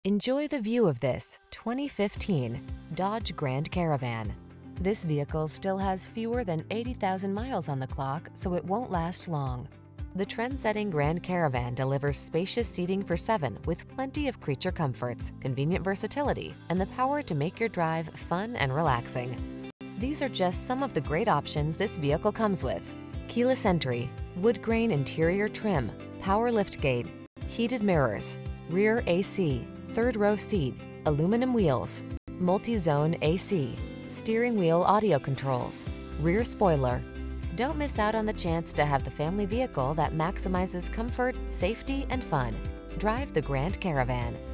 Enjoy the view of this 2015 Dodge Grand Caravan. This vehicle still has fewer than 80,000 miles on the clock, so it won't last long. The trend-setting Grand Caravan delivers spacious seating for 7 with plenty of creature comforts, convenient versatility, and the power to make your drive fun and relaxing. These are just some of the great options this vehicle comes with: keyless entry, wood grain interior trim, power liftgate, heated mirrors, rear AC, third row seat, aluminum wheels, multi-zone AC, steering wheel audio controls, rear spoiler. Don't miss out on the chance to have the family vehicle that maximizes comfort, safety, and fun. Drive the Grand Caravan.